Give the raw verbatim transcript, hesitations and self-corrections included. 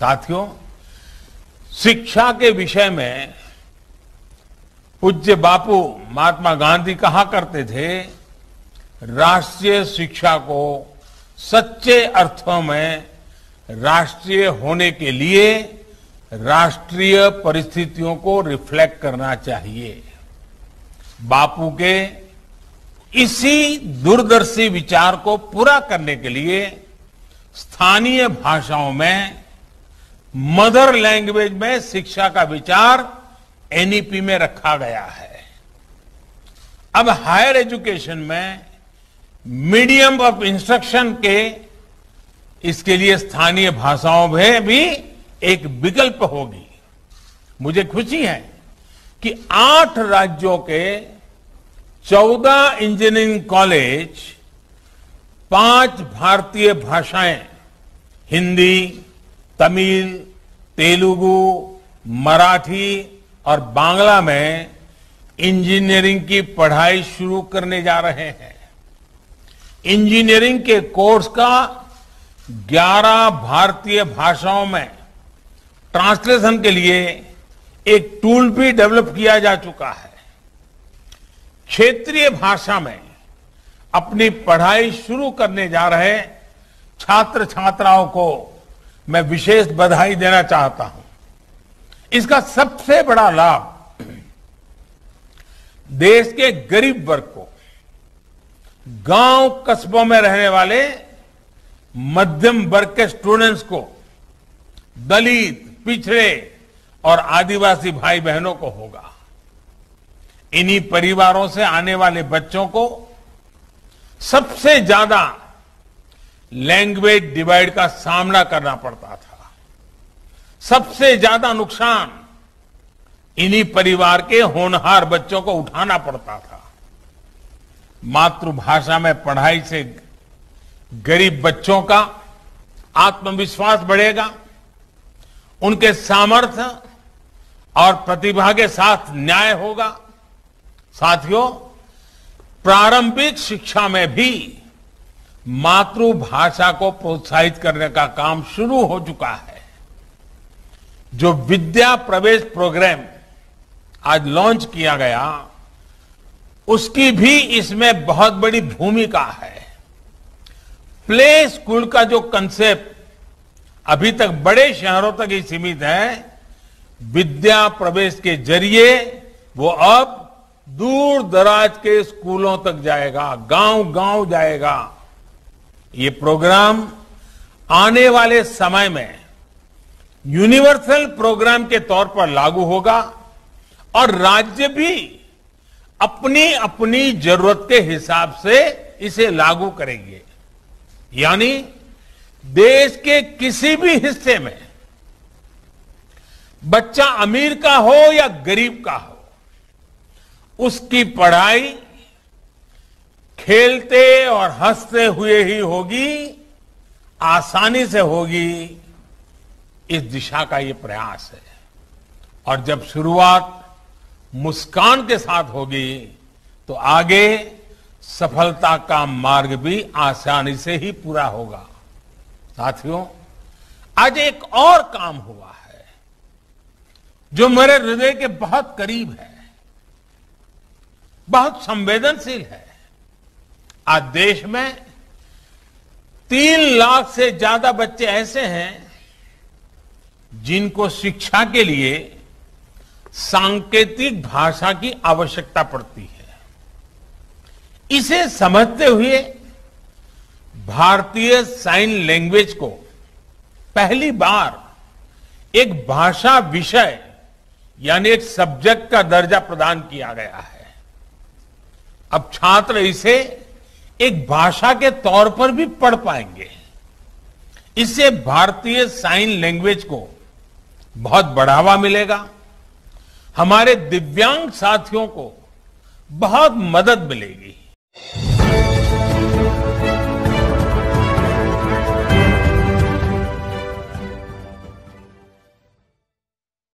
साथियों, शिक्षा के विषय में पूज्य बापू महात्मा गांधी कहा करते थे, राष्ट्रीय शिक्षा को सच्चे अर्थों में राष्ट्रीय होने के लिए राष्ट्रीय परिस्थितियों को रिफ्लेक्ट करना चाहिए। बापू के इसी दूरदर्शी विचार को पूरा करने के लिए स्थानीय भाषाओं में मदर लैंग्वेज में शिक्षा का विचार एनईपी में रखा गया है। अब हायर एजुकेशन में मीडियम ऑफ इंस्ट्रक्शन के इसके लिए स्थानीय भाषाओं में भी एक विकल्प होगी। मुझे खुशी है कि आठ राज्यों के चौदह इंजीनियरिंग कॉलेज पांच भारतीय भाषाएं हिंदी, तमिल, तेलुगु, मराठी और बांग्ला में इंजीनियरिंग की पढ़ाई शुरू करने जा रहे हैं। इंजीनियरिंग के कोर्स का ग्यारह भारतीय भाषाओं में ट्रांसलेशन के लिए एक टूल भी डेवलप किया जा चुका है। क्षेत्रीय भाषा में अपनी पढ़ाई शुरू करने जा रहे छात्र छात्राओं को मैं विशेष बधाई देना चाहता हूं। इसका सबसे बड़ा लाभ देश के गरीब वर्ग को, गांव कस्बों में रहने वाले मध्यम वर्ग के स्टूडेंट्स को, दलित, पिछड़े और आदिवासी भाई बहनों को होगा। इन्हीं परिवारों से आने वाले बच्चों को सबसे ज्यादा लैंग्वेज डिवाइड का सामना करना पड़ता था। सबसे ज्यादा नुकसान इन्हीं परिवार के होनहार बच्चों को उठाना पड़ता था। मातृभाषा में पढ़ाई से गरीब बच्चों का आत्मविश्वास बढ़ेगा, उनके सामर्थ्य और प्रतिभा के साथ न्याय होगा। साथियों, प्रारंभिक शिक्षा में भी मातृभाषा को प्रोत्साहित करने का काम शुरू हो चुका है। जो विद्या प्रवेश प्रोग्राम आज लॉन्च किया गया, उसकी भी इसमें बहुत बड़ी भूमिका है। प्ले स्कूल का जो कंसेप्ट अभी तक बड़े शहरों तक ही सीमित है, विद्या प्रवेश के जरिए वो अब दूर दराज के स्कूलों तक जाएगा, गांव गांव जाएगा। ये प्रोग्राम आने वाले समय में यूनिवर्सल प्रोग्राम के तौर पर लागू होगा और राज्य भी अपनी अपनी जरूरत के हिसाब से इसे लागू करेंगे। यानी देश के किसी भी हिस्से में बच्चा अमीर का हो या गरीब का हो, उसकी पढ़ाई खेलते और हंसते हुए ही होगी, आसानी से होगी। इस दिशा का ये प्रयास है और जब शुरुआत मुस्कान के साथ होगी तो आगे सफलता का मार्ग भी आसानी से ही पूरा होगा। साथियों, आज एक और काम हुआ है जो मेरे हृदय के बहुत करीब है, बहुत संवेदनशील है। आज देश में तीन लाख से ज्यादा बच्चे ऐसे हैं जिनको शिक्षा के लिए सांकेतिक भाषा की आवश्यकता पड़ती है। इसे समझते हुए भारतीय साइन लैंग्वेज को पहली बार एक भाषा विषय यानी एक सब्जेक्ट का दर्जा प्रदान किया गया है। अब छात्र इसे एक भाषा के तौर पर भी पढ़ पाएंगे। इससे भारतीय साइन लैंग्वेज को बहुत बढ़ावा मिलेगा, हमारे दिव्यांग साथियों को बहुत मदद मिलेगी।